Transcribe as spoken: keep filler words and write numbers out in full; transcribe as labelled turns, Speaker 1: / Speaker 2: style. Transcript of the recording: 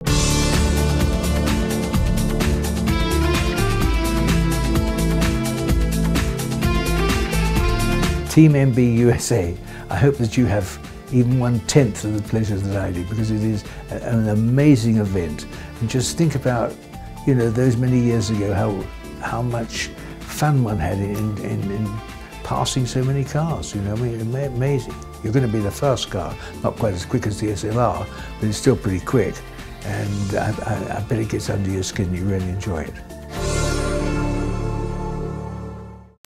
Speaker 1: Team M B U S A, I hope that you have even one-tenth of the pleasures that I do, because it is a, an amazing event. And just think about, you know, those many years ago, how how much fun one had in, in, in passing so many cars, you know, I mean, amazing. You're going to be the first car, not quite as quick as the S L R, but it's still pretty quick. And I, I, I bet it gets under your skin, you really enjoy it.